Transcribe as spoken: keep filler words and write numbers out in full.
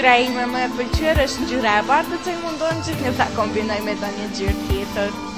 ngjyra ime më e pëlqyer është ngjyra e bardhë të Cejmundonxhit, ne ta kombinoj me ndonjë ngjyrë tjetër.